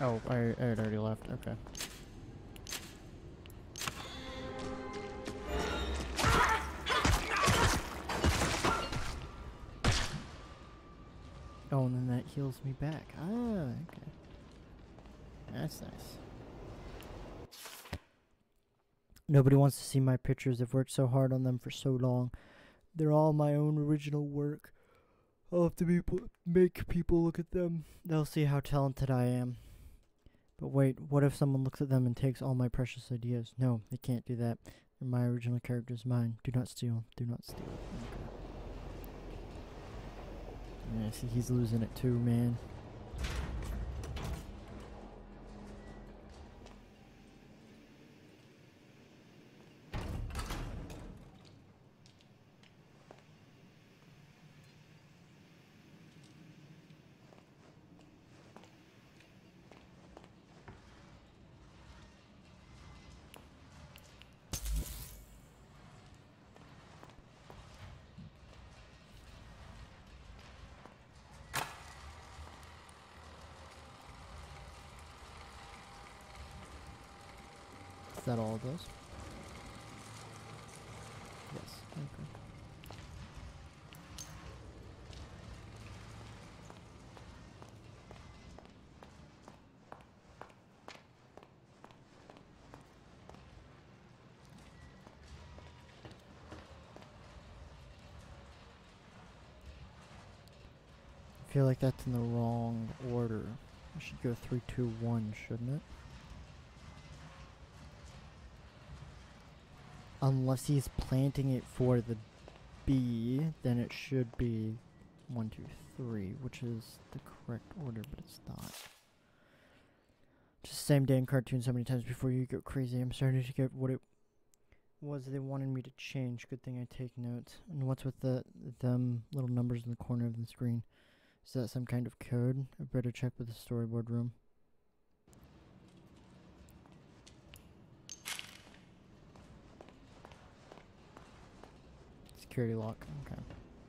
Oh, I had already left. Okay. Oh, and then that heals me back. Ah, okay. That's nice. Nobody wants to see my pictures. I've worked so hard on them for so long. They're all my own original work. I'll have to make people look at them. They'll see how talented I am. But wait, what if someone looks at them and takes all my precious ideas? No, they can't do that. They're my original characters, mine. Do not steal. Do not steal. Okay. Yeah, see, he's losing it too, man. Is that all it does? Yes. Okay. I feel like that's in the wrong order. I should go 3, 2, 1, shouldn't it? Unless he's planting it for the B, then it should be 1, 2, 3, which is the correct order, but it's not. Just the same day in cartoon so many times before you go crazy. I'm starting to get what it was they wanted me to change. Good thing I take notes. And what's with them little numbers in the corner of the screen? Is that some kind of code? I better check with the storyboard room. Security lock. Okay.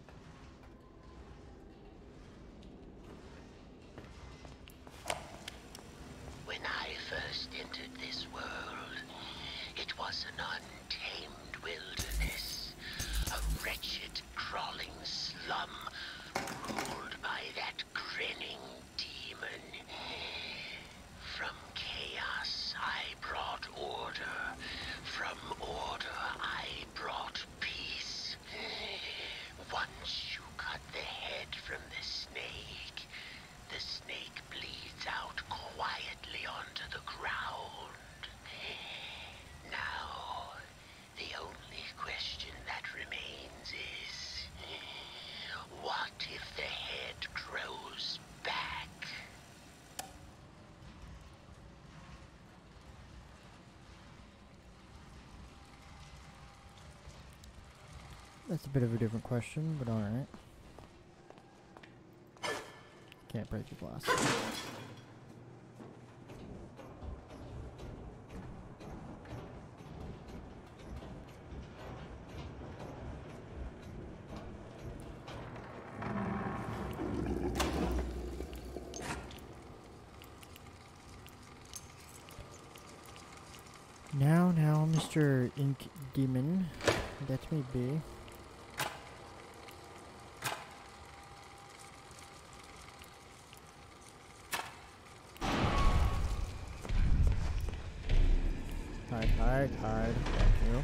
When I first entered this world, it was an untamed wilderness, a wretched, crawling slum ruled by that grinning demon. From chaos I brought order, from order I brought peace. Once you cut the head from the snake bleeds out quietly onto the ground. Now, the only question that remains is, what if the head grows back? That's a bit of a different question, but alright. Can't break your glass. Now, Mr. Ink Demon, let me be. Hide. Thank you.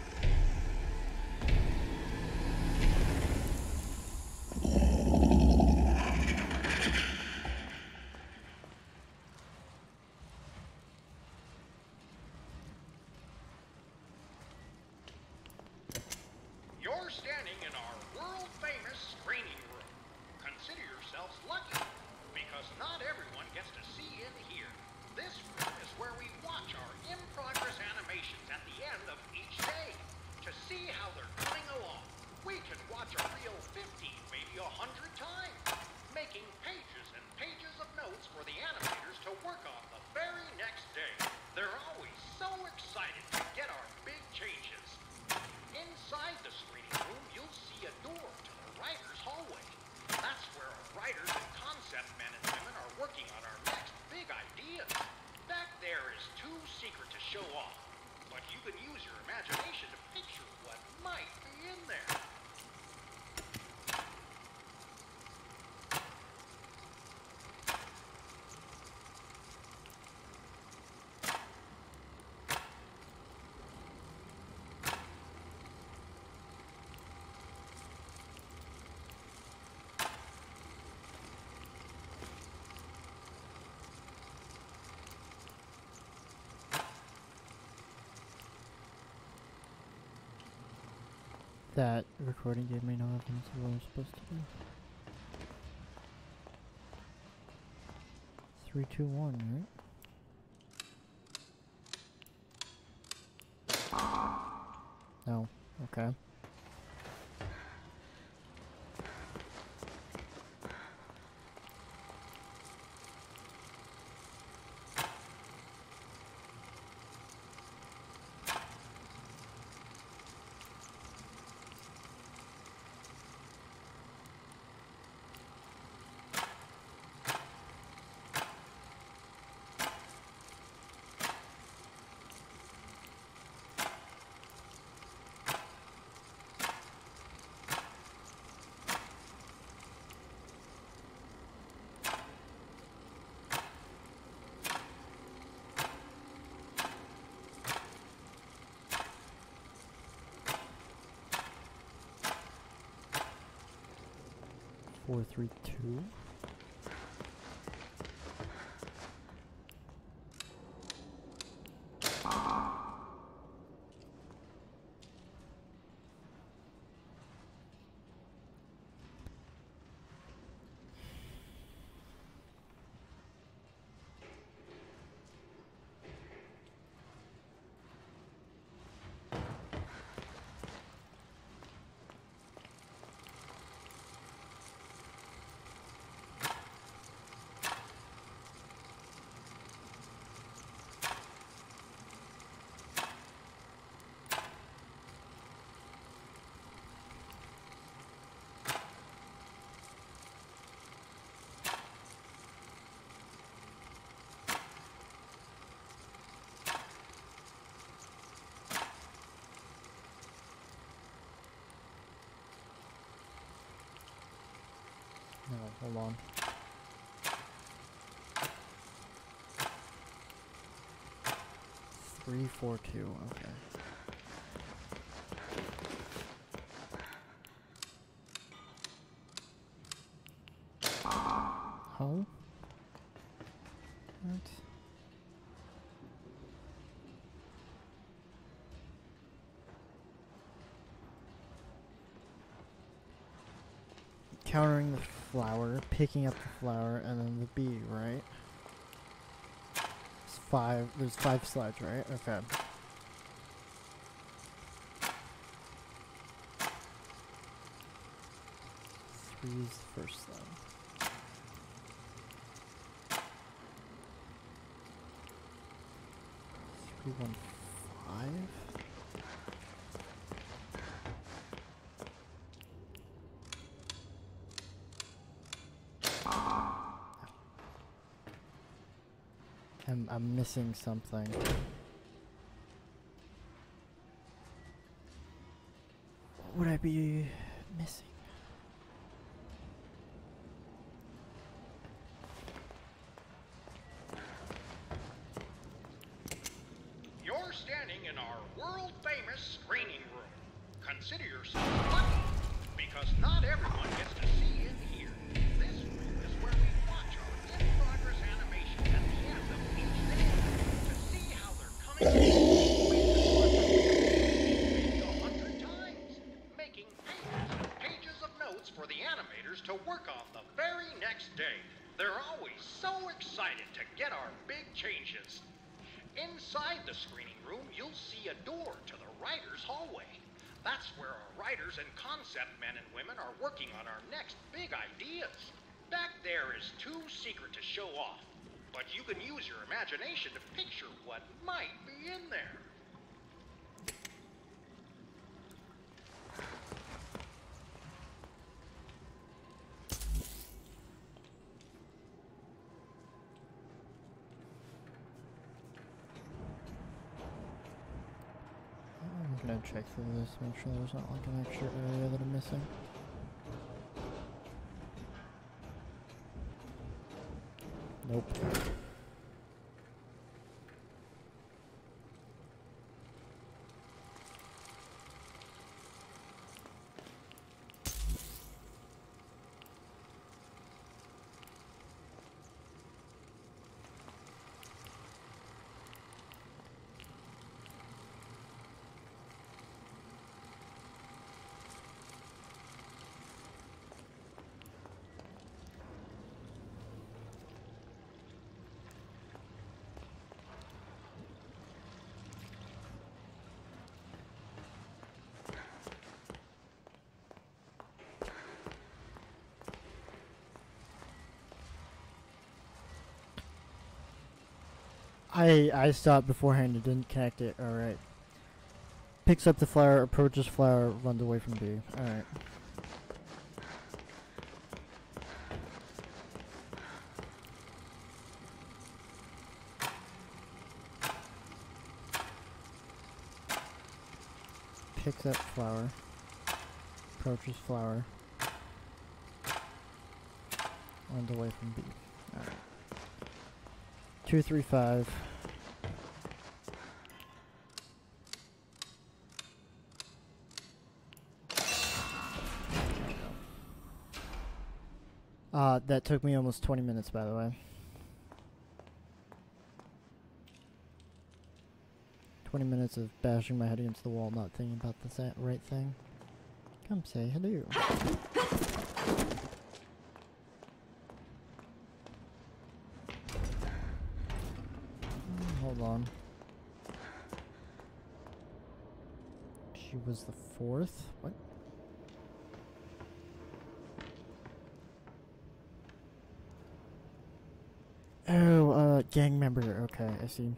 You're standing in our world-famous screening room. Consider yourselves lucky, because not everyone gets to see in here. This room is where we watch our in-progress animations at the end of each day to see how they're coming along. We can watch a reel 50, maybe 100 times, making pages and pages of notes for the animators to work on the very next day. They're always so excited to get our big changes. Inside the screening room, you'll see a door to the writer's hallway. That's where our writers and concept men and women are working on our next big ideas. That recording gave me no evidence of what I'm supposed to do. 3, 2, 1, right? No. Okay. Four, 3, 2. No, hold on. Three, 4, 2. Okay. Oh. What? Countering the flower, picking up the flower, and then the bee, right? It's 5. There's 5 slides, right? Okay. Three is the first slide. 3, 1, 5. I'm missing something. What would I be missing? You're standing in our world-famous screening room. Consider yourself lucky, because not everyone gets to see in here. This room is where we watch our in-progress animations at the end of each day to see how they're coming along. Maybe 100 times, making pages and pages of notes for the animators to work on the very next day. They're always so excited to get our big changes. Inside the screening room, you'll see a door to the writer's hallway. That's where our writers and concept men and women are working on our next big ideas. Back there is too secret to show off, but you can use your imagination to picture what might be in there. I'm gonna check through this, make sure there's not like an extra area that I'm missing. Nope. I stopped beforehand and didn't connect it. Alright. Picks up the flower, approaches flower, runs away from B. Alright. Picks up flower, approaches flower, runs away from B. Alright. 235. That took me almost 20 minutes, by the way. 20 minutes of bashing my head against the wall, not thinking about the right thing. Come say hello. Hold on. She was the 4th? What? Oh, gang member. Okay, I see.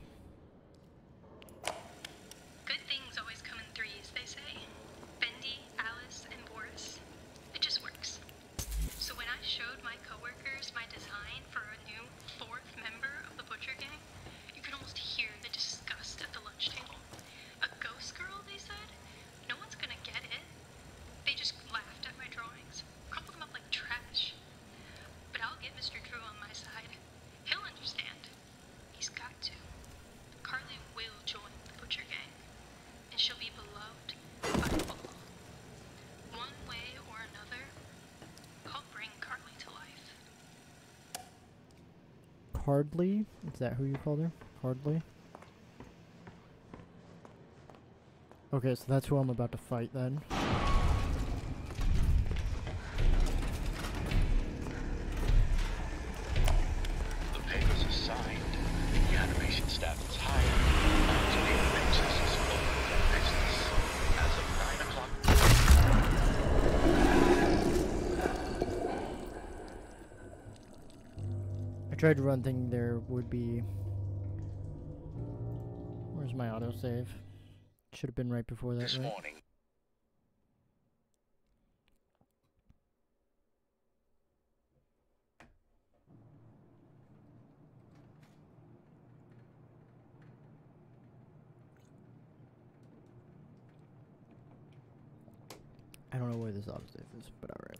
Good things always come in threes, they say. Bendy, Alice, and Boris. It just works. So when I showed my coworkers my design for a new 4th member of the Butcher Gang, you could almost hear the disgust at the lunch table. A ghost girl, they said? No one's gonna get it. They just laughed at my drawings, crumpled them up like trash. But I'll get Mr. Drew on my side. He'll understand. He's got to. Carly will join the Butcher Gang, and she'll be beloved by all. One way or another, I'll bring Carly to life. Hardly? Is that who you called her? Hardly? Okay, so that's who I'm about to fight then. The papers are signed. The animation staff is hired. Activated Nexus is open for business. As of 9 o'clock. I tried to run thinking there would be... Where's my autosave? Should have been right before that, This right? morning. I don't know where this autosave is, but alright.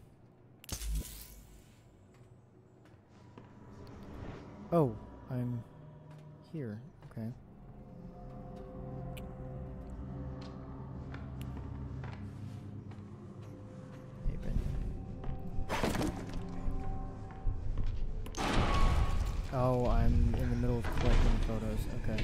Oh, I'm here. Okay. Hey, Ben. Oh, I'm in the middle of collecting photos. Okay.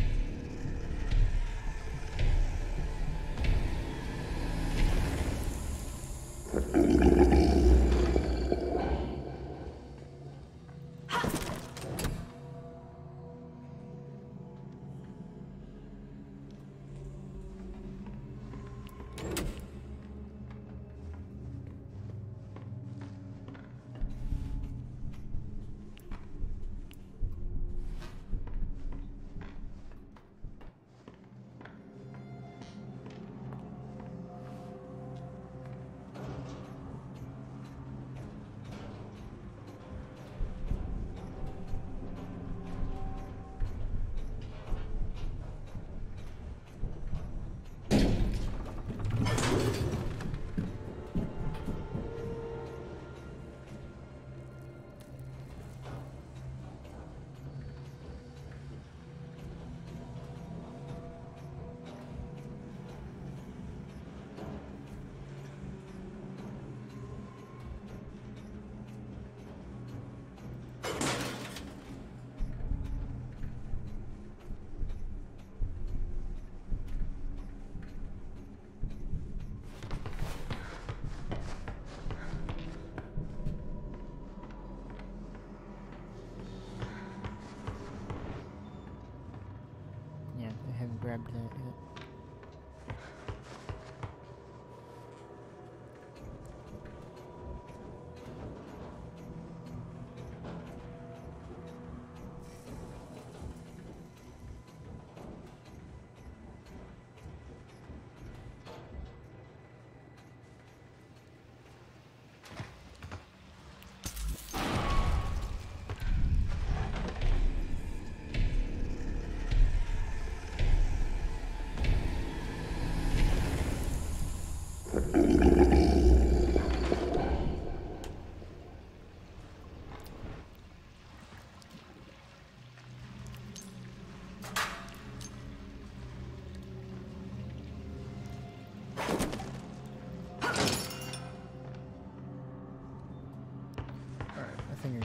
Yeah, I haven't grabbed that yet.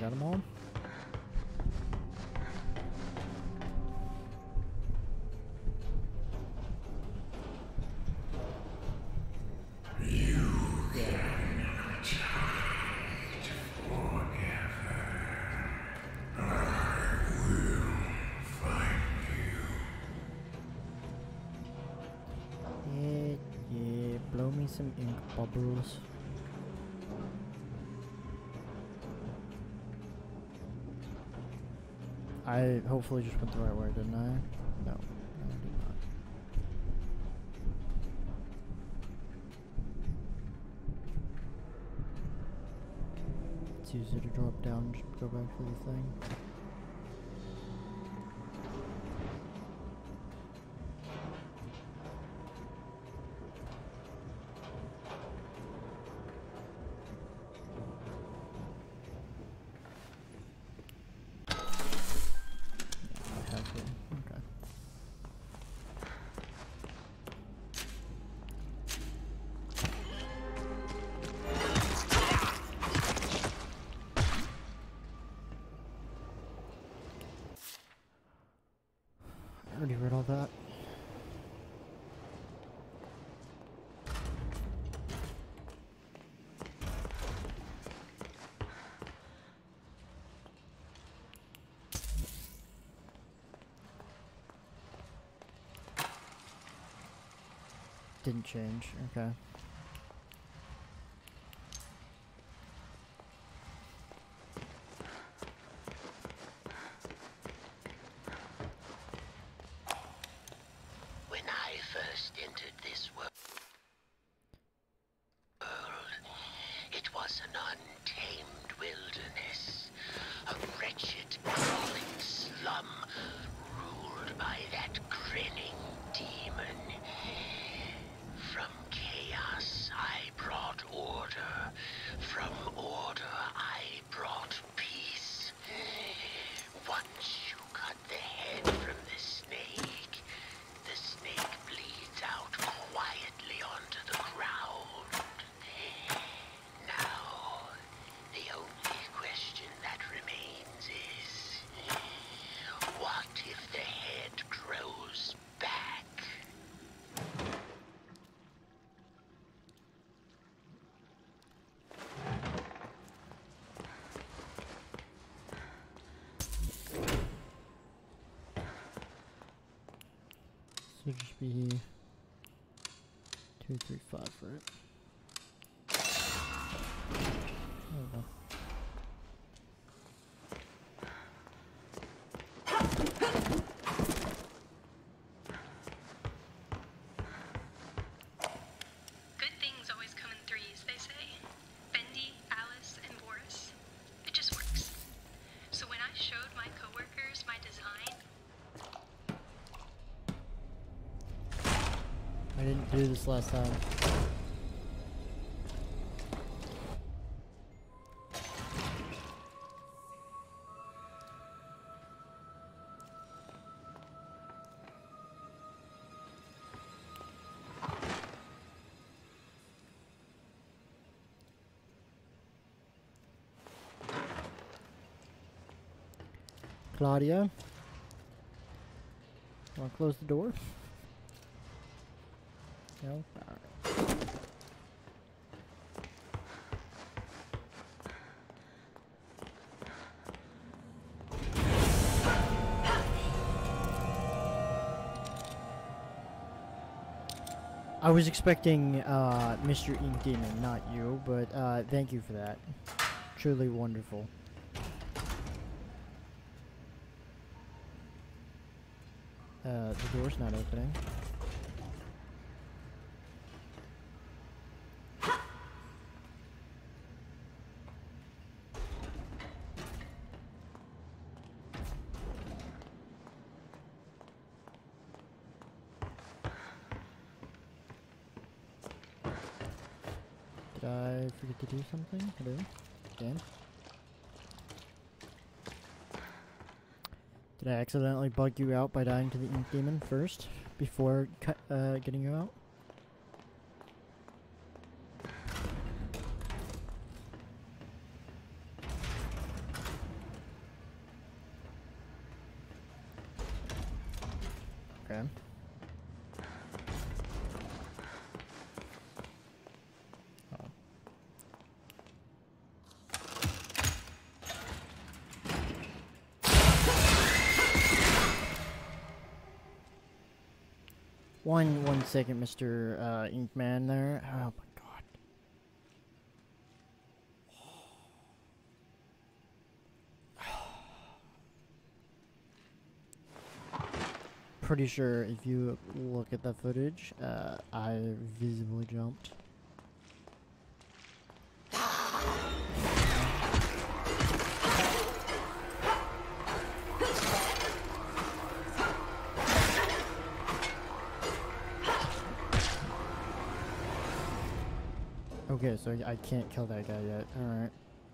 that them all? Yeah, blow me some ink bubbles. I hopefully just went the right way, didn't I? No, I did not. It's easy to drop down and just go back to the thing. I have to. Okay. I already read all that. Didn't change, okay. When I first entered this world, it was an untamed wilderness, a wretched, crawling slum ruled by that grinning demon. From chaos I brought order, from order I brought peace. Once you cut the head from the snake bleeds out quietly onto the ground. Now, the only question that remains is, what if the head grows back? So just be 2, 3, 5 for it. There we go. Good things always come in threes, they say. Bendy, Alice, and Boris. It just works. So when I showed my coworkers my design, I didn't do this last time. Claudia, wanna close the door? No? Alright. I was expecting Mr. Ink Demon, not you, but thank you for that. Truly wonderful. The door's not opening. Did I forget to do something? Hello? Again? Did I accidentally bug you out by dying to the Ink Demon first, before getting you out? Okay. Oh. One second, Mr. Inkman there. Oh my god. Pretty sure if you look at the footage, I visibly jumped. Okay, so I can't kill that guy yet. Alright.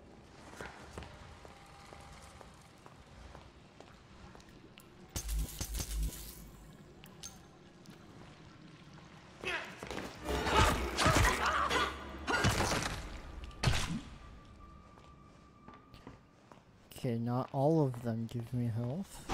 Okay, not all of them give me health.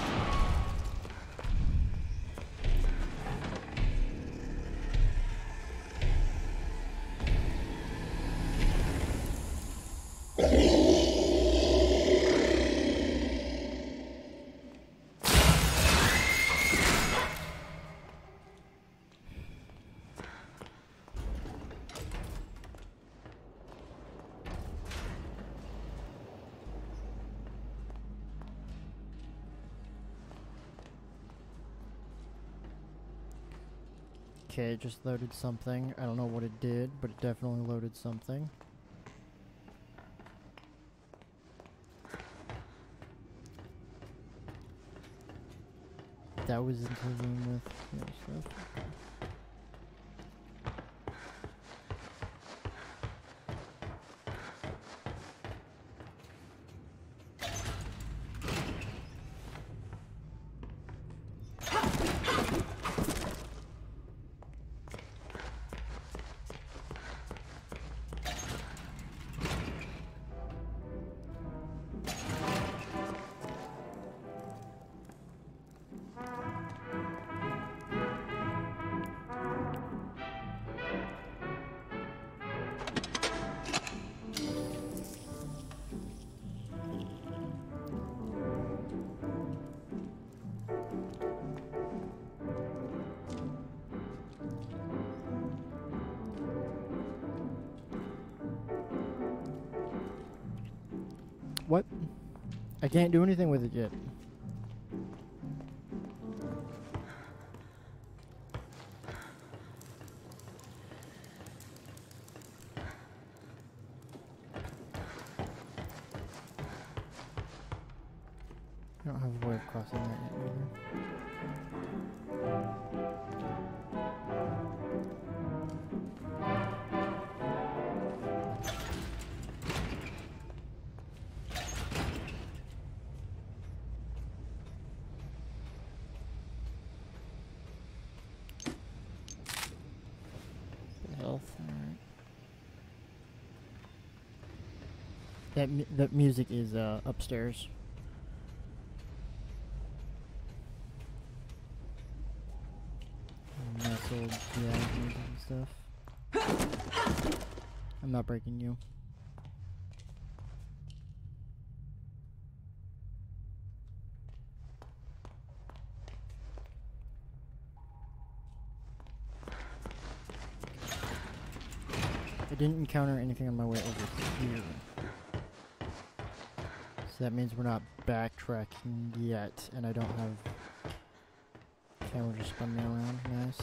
Okay, it just loaded something. I don't know what it did, but it definitely loaded something. That was into the room with the other stuff. Okay. What? I can't do anything with it yet. I don't have a way of crossing that yet either. Health, alright. That music is upstairs. Nestled reactions and stuff. I'm not breaking you. I didn't encounter anything on my way over here. So that means we're not backtracking yet, and I don't have camera just spun me around. Nice.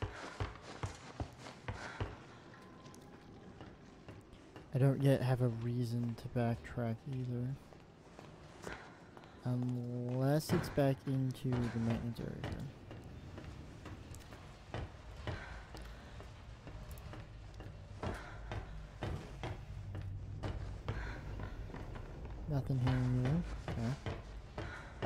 I don't yet have a reason to backtrack either. Unless it's back into the maintenance area. Nothing here either. Okay.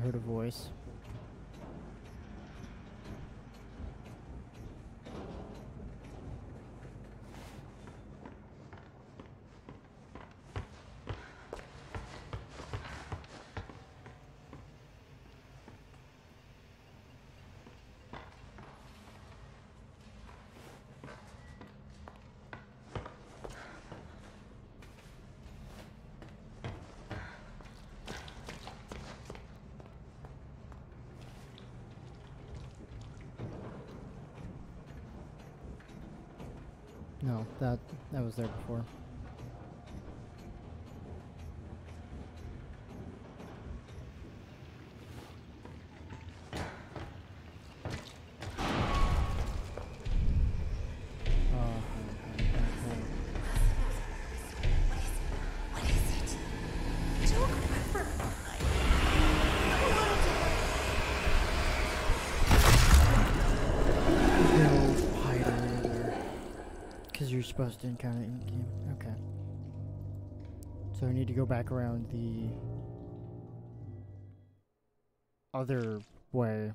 heard a voice. No, that was there before. You're supposed to encounter it in game. Okay. So we need to go back around the other way.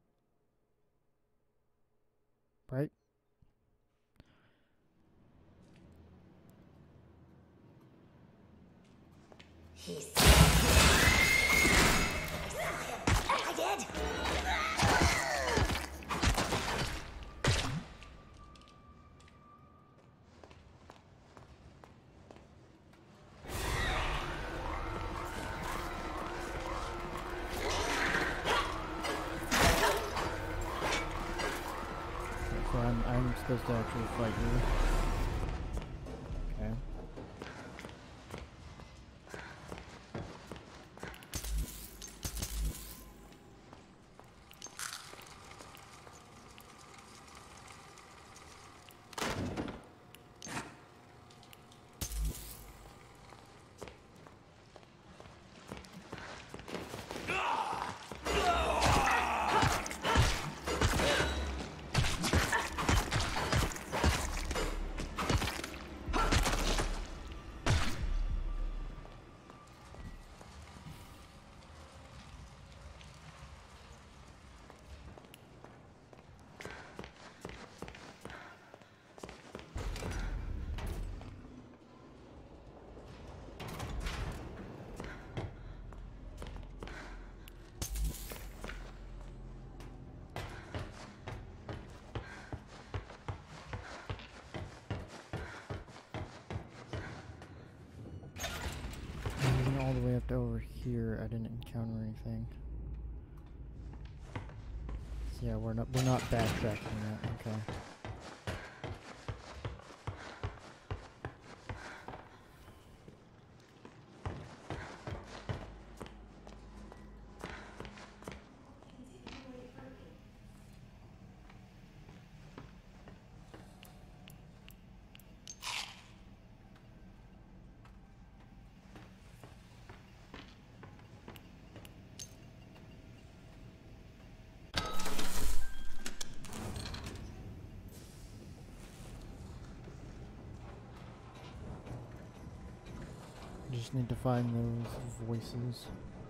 Right? I did. I'm supposed to actually fight you. Okay. All the way up to over here, I didn't encounter anything. So yeah, we're not backtracking that. Okay. Just need to find those voices.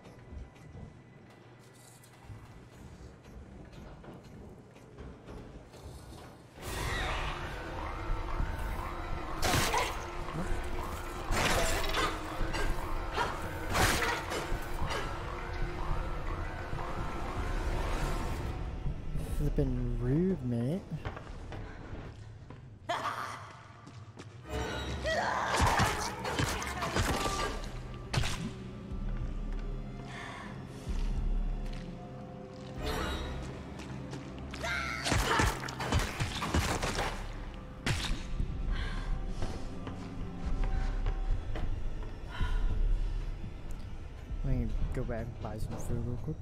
Flippin' rude, mate. Let me go back and buy some food real quick.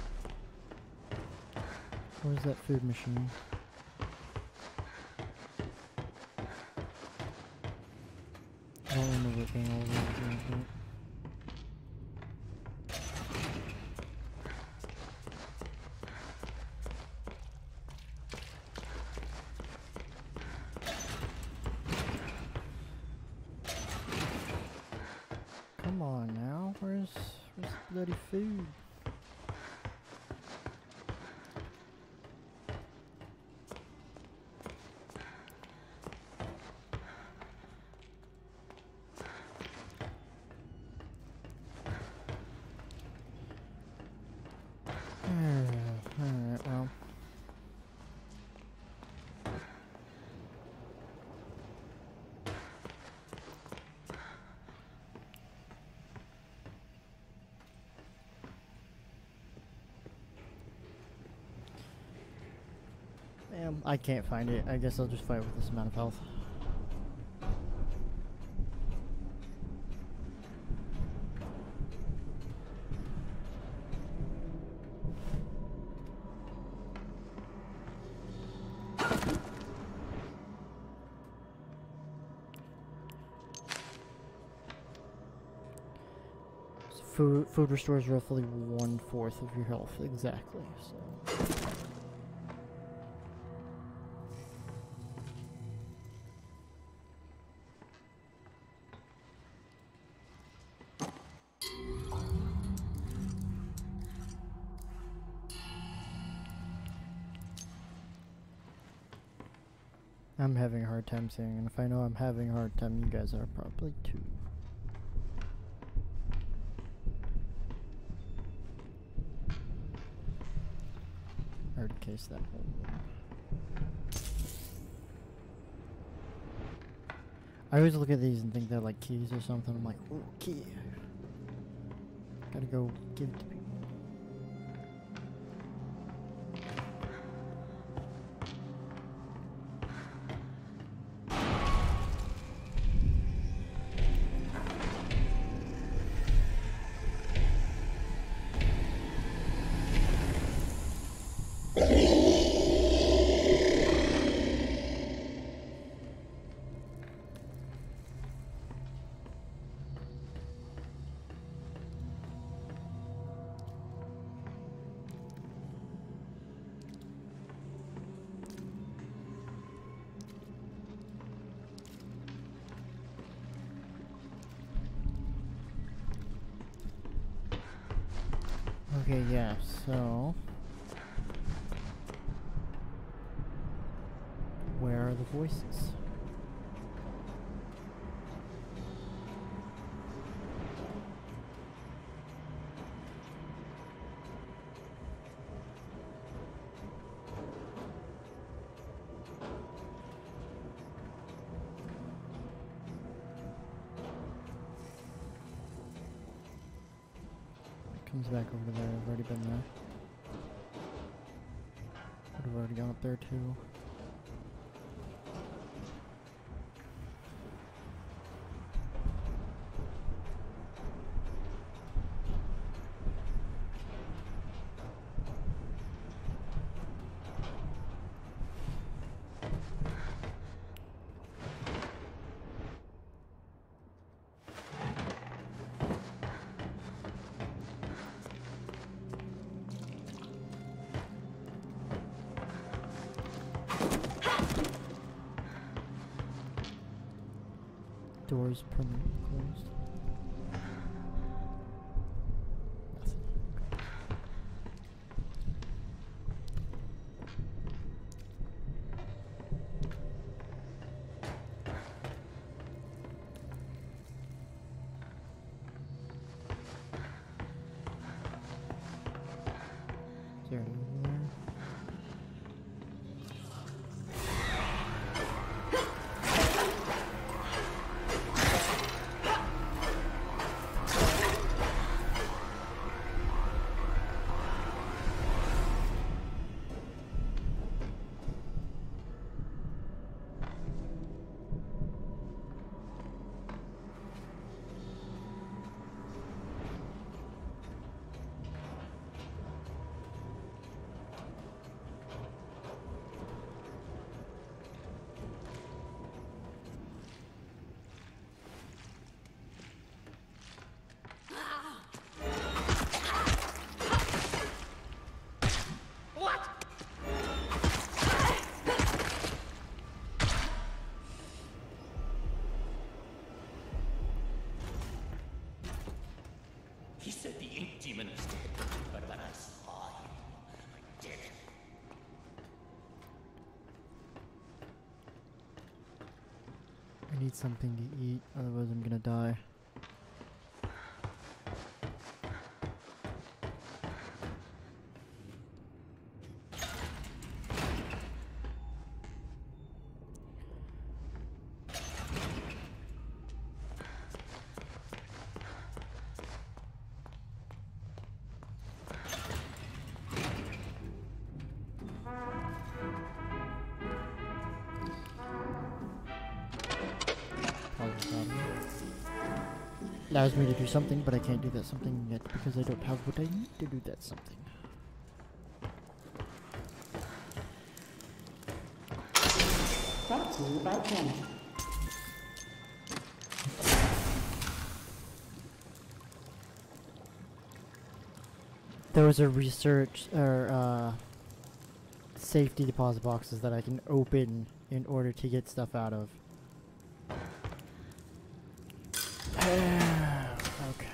Where's that food machine? I don't remember it being all over. Come on now, where's the bloody food? Alright, well. I can't find it. I guess I'll just fight with this amount of health. Food restores roughly 1/4 of your health, exactly. So. I'm having a hard time seeing, and if I know I'm having a hard time, you guys are probably too. I already cased that whole room. I always look at these and think they're like keys or something. I'm like, ooh, key. Gotta go give it to people. Okay, yeah, so... where are the voices? Comes back over there. I've already been there. Would have already gone up there too. Doors permanently closed. Nothing. Is there anyone there? demons, but when I saw you, I did. I need something to eat, otherwise I'm gonna die. Allows me to do something, but I can't do that something yet because I don't have what I need to do that something. Brought to you by Ken. Those are research or safety deposit boxes that I can open in order to get stuff out of. Okay.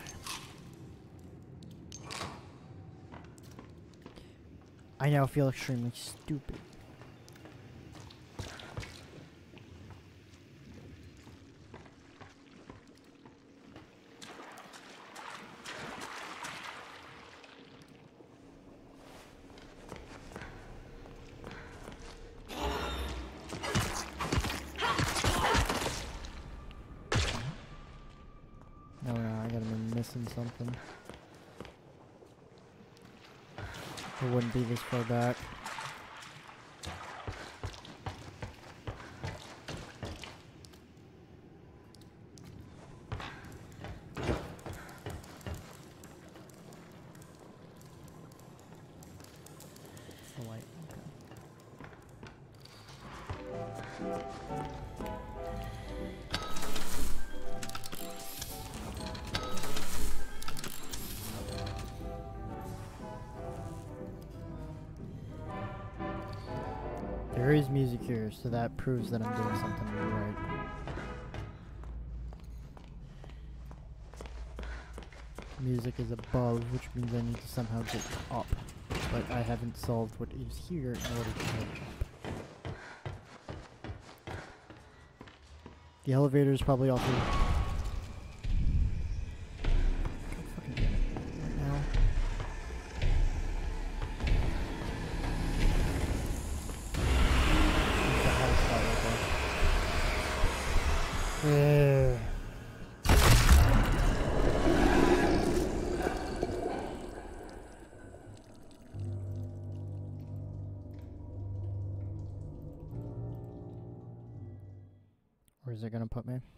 I now feel extremely stupid. No, I gotta be missing something. It wouldn't be this far back. It's the light. Okay. There is music here, so that proves that I'm doing something right. Music is above, which means I need to somehow get up. But I haven't solved what is here in order to get up. The elevator is probably off here. God fucking damn it. Right now. Where is it gonna put me?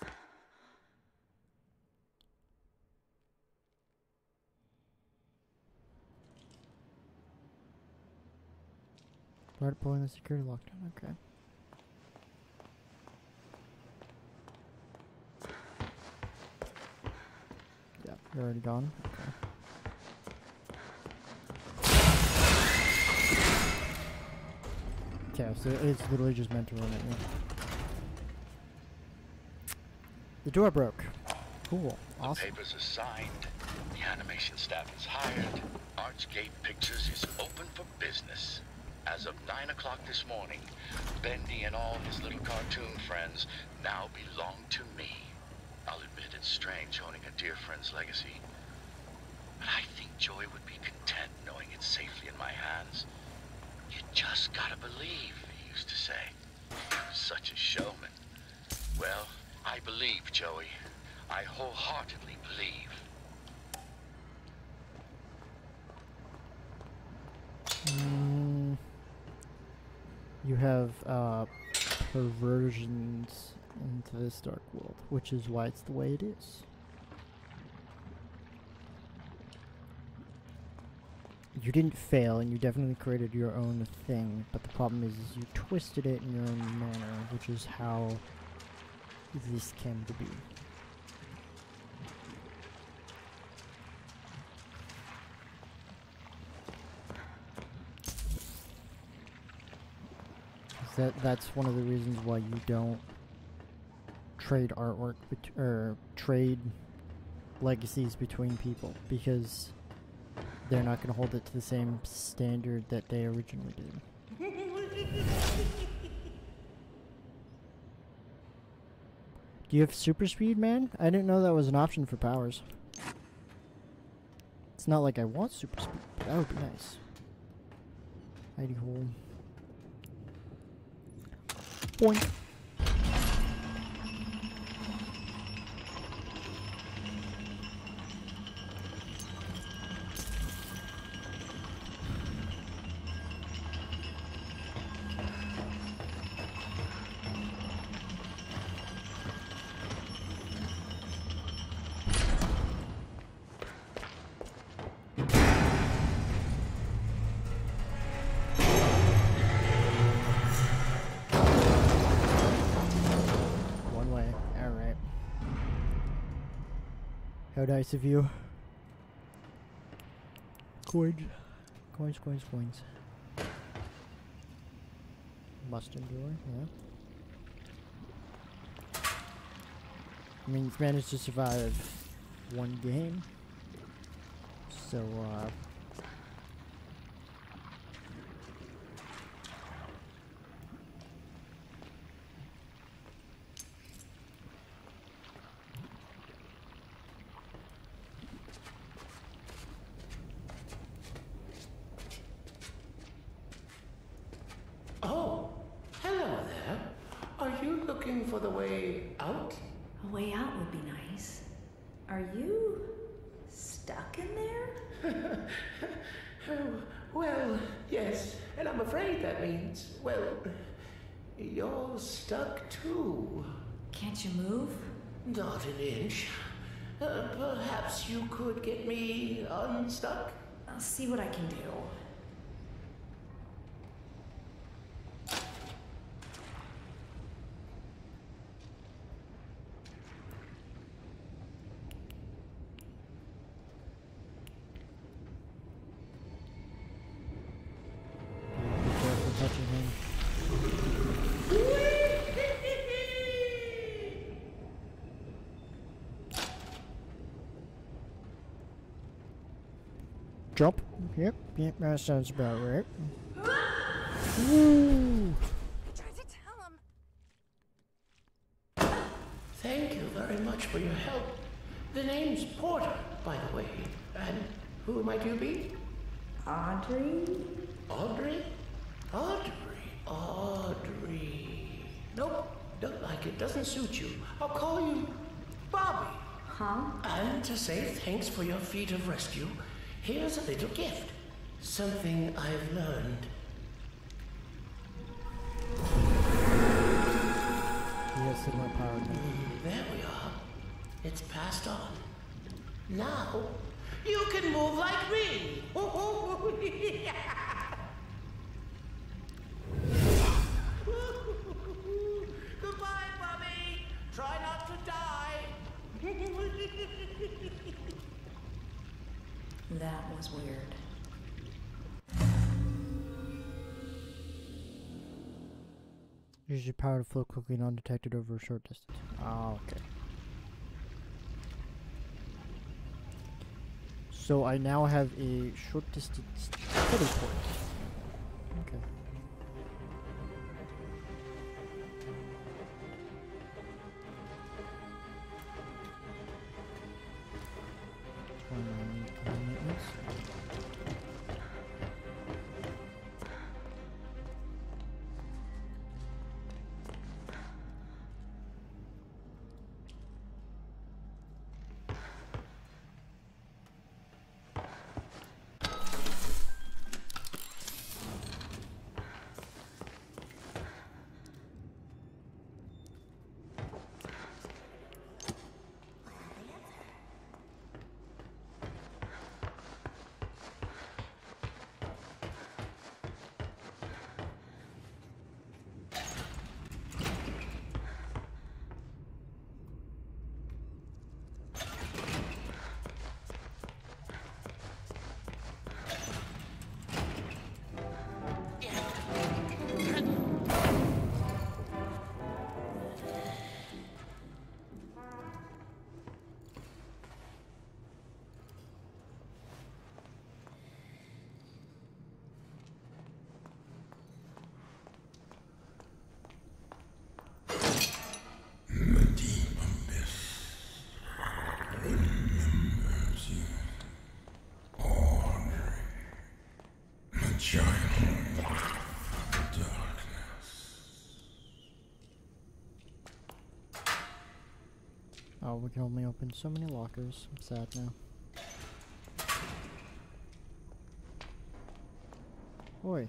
Start pulling the security lockdown, okay. Yeah, you're already gone? Okay. Okay, so it's literally just meant to run at me. The door broke. Cool. Awesome. The papers are signed. The animation staff is hired. Archgate Pictures is open for business. As of 9 o'clock this morning, Bendy and all his little cartoon friends now belong to me. I'll admit it's strange owning a dear friend's legacy, but I think Joey would be content knowing it's safely in my hands. You just gotta believe, he used to say. He was such a showman. Well, I believe, Joey. I wholeheartedly believe. You have perversions into this dark world, which is why it's the way it is. You didn't fail, and you definitely created your own thing, but the problem is you twisted it in your own manner, which is how this came to be. That's one of the reasons why you don't trade artwork or trade legacies between people, because they're not gonna hold it to the same standard that they originally did. Do you have super speed, man? I didn't know that was an option for powers. It's not like I want super speed, but that would be nice. Hidey hole. Boink. How nice of you. Coins. Coins, coins, coins. Must endure, yeah. I mean, he's managed to survive one game. So, Oh, hello there. Are you looking for the way out? A way out would be nice. Are you stuck in there? Oh, well, yes, and I'm afraid that means, well, you're stuck too. Can't you move? Not an inch. Perhaps you could get me unstuck? I'll see what I can do. be careful touching him. Jump. Yep, yep, that sounds about right. Woo! I tried to tell him. Thank you very much for your help. The name's Porter, by the way. And who might you be? Audrey? Audrey? Audrey. Nope, don't like it. Doesn't suit you. I'll call you Bobby. Huh? And to say thanks for your feat of rescue, here's a little gift. Something I've learned. He has similar power now. There we are. It's passed on. Now, you can move like me. Goodbye, Bobby. Try not to die. That was weird. Use your power to float quickly and undetected over a short distance. Oh, okay. So I now have a short distance teleport. Okay. Oh, we can only open so many lockers. I'm sad now. Oi.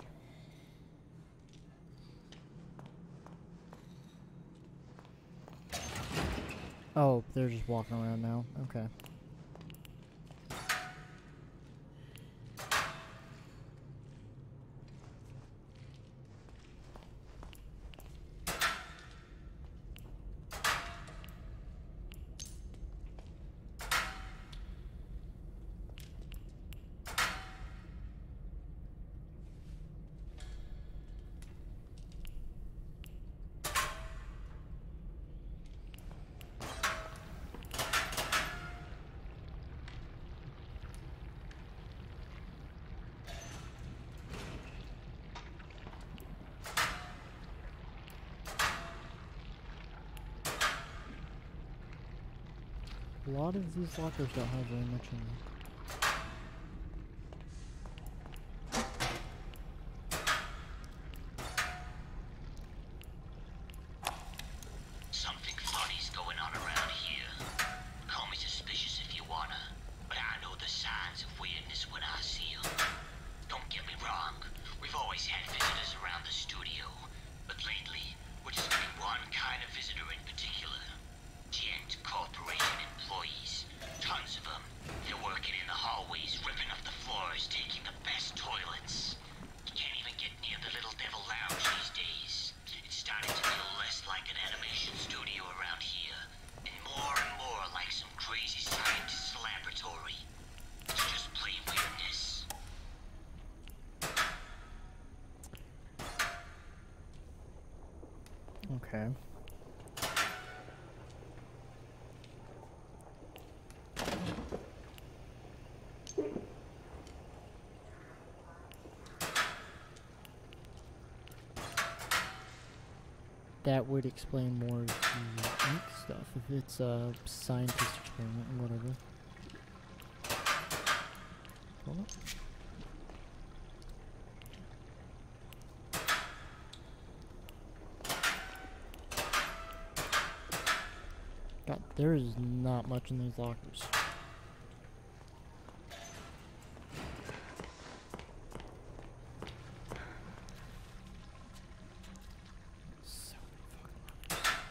Oh, they're just walking around now. Okay. A lot of these lockers don't have very much in them. Something funny's going on around here. Call me suspicious if you wanna, but I know the signs of weirdness when I see them. Don't get me wrong, we've always had visitors around the studio, but lately, we're just getting one kind of visitor in particular. Gent Corporation employees. Tons of them. They're working in the hallways, ripping up the floors, taking the best toilets. You can't even get near the Little Devil Lounge these days. It's starting to feel less like an animation studio around here, and more like some crazy scientist's laboratory. It's just plain weirdness. Okay. That would explain more of the ink stuff if it's a scientist experiment or whatever. Hold on. God, there is not much in these lockers. So many fucking lockers.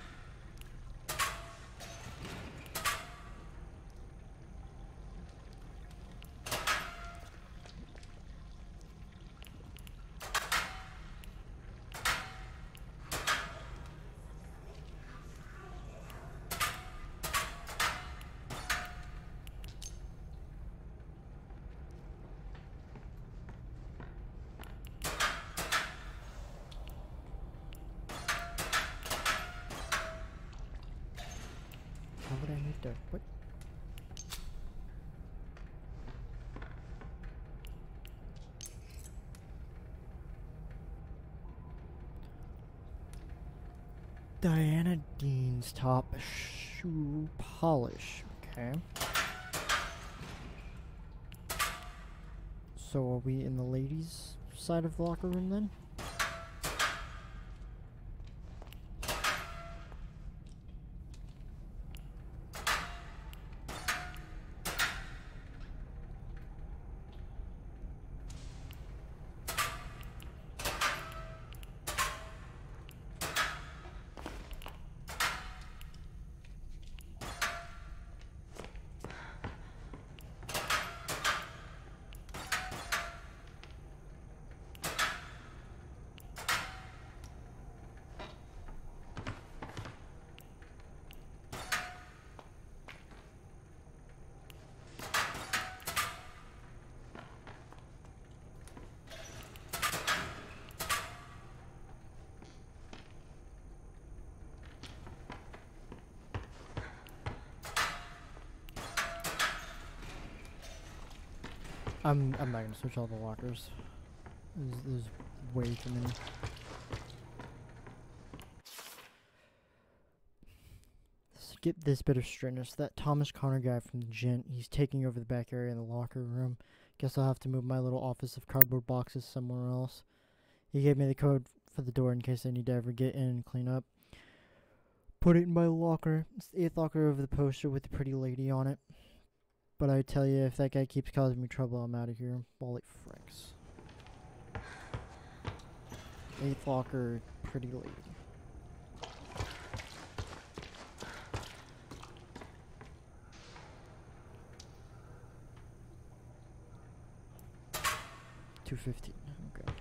How would I need to? What? Diana Dean's top shoe polish. Okay. So are we in the ladies' side of the locker room then? I'm not gonna switch all the lockers. There's way too many. Skip this bit of straightness. That Thomas Connor guy from the Gent, he's taking over the back area in the locker room. Guess I'll have to move my little office of cardboard boxes somewhere else. He gave me the code for the door in case I need to ever get in and clean up. Put it in my locker. It's the 8th locker over the poster with the pretty lady on it. But I tell you, if that guy keeps causing me trouble, I'm out of here. Holy fricks. 8th locker, pretty lady. $2.15. Okay.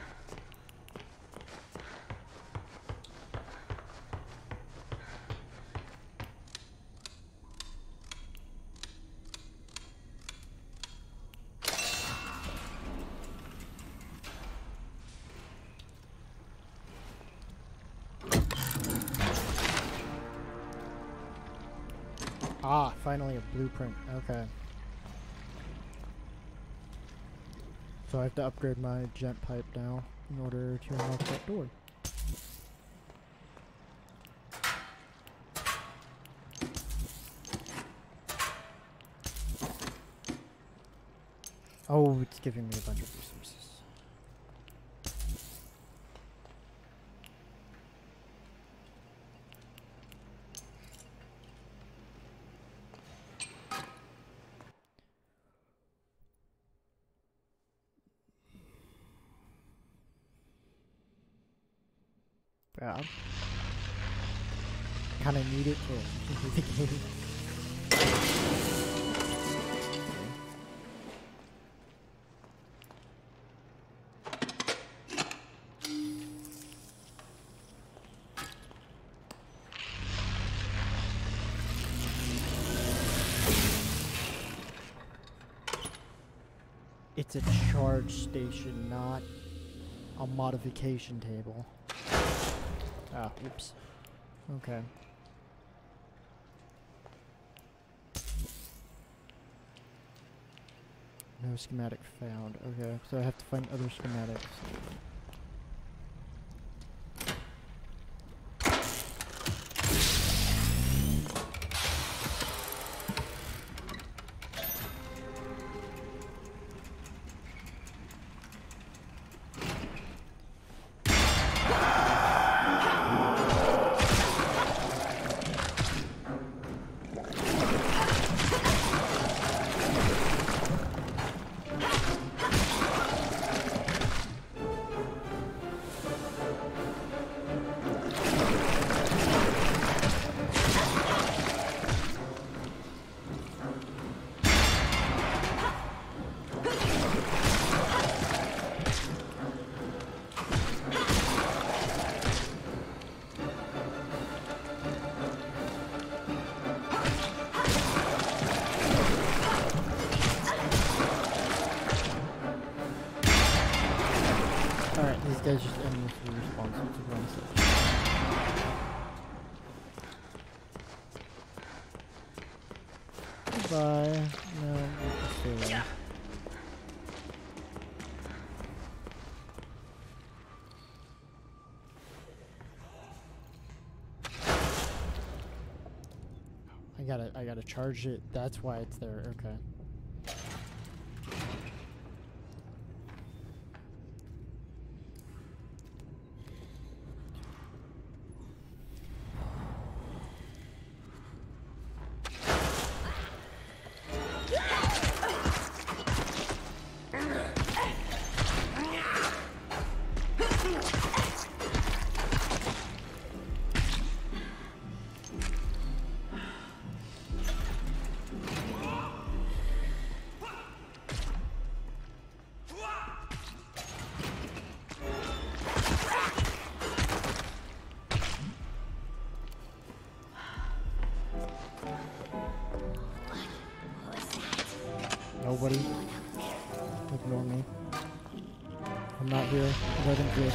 Ah, finally a blueprint. Okay. So I have to upgrade my gent pipe now in order to unlock that door. Oh, it's giving me a bunch of resources. Yeah. Kinda need it to the game. It's a charge station, not a modification table. Ah, oops. Okay. No schematic found. Okay, so I have to find other schematics. These guys just endlessly responsive to run stuff. Goodbye. No, we'll just stay away. I gotta charge it. That's why it's there. Okay. Nobody. Ignore me. I'm not here. I don't exist.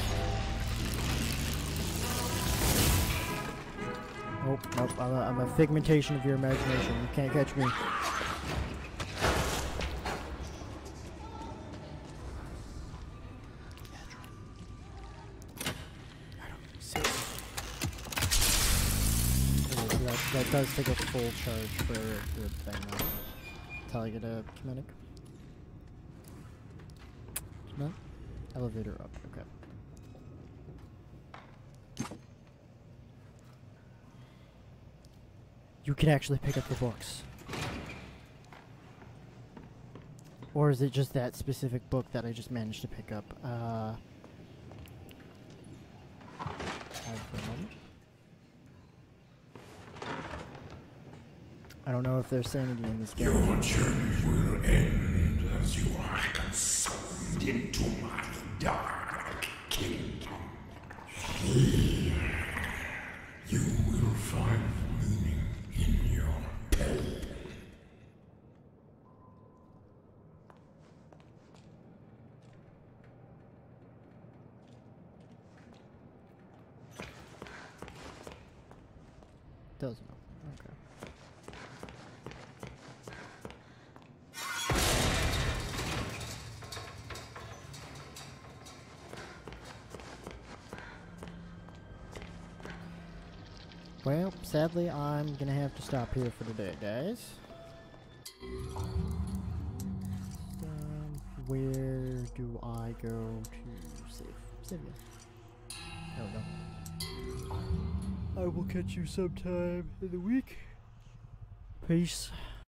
Nope, nope. I'm a figmentation of your imagination. You can't catch me. That does take a full charge for the thing though. Until I get a kinetic. No? Elevator up, okay. you can actually pick up the books. Or is it just that specific book that I just managed to pick up? Hold for a moment. I don't know if there's sanity in this game. Your journey will end as you are consumed into my dark kingdom. Here, you will find meaning in your pain. Doesn't know. Okay. Well, sadly, I'm gonna have to stop here for today, guys. Where do I go to save? Save you. There we go. I will catch you sometime in the week. Peace.